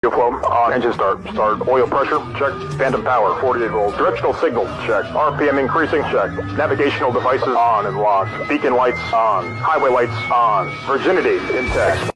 Fuel flow on. Engine start. Start. Oil pressure. Check. Phantom power. 48 volts. Directional signal. Check. RPM increasing. Check. Navigational devices on and locked. Beacon lights on. Highway lights on. Virginity intact.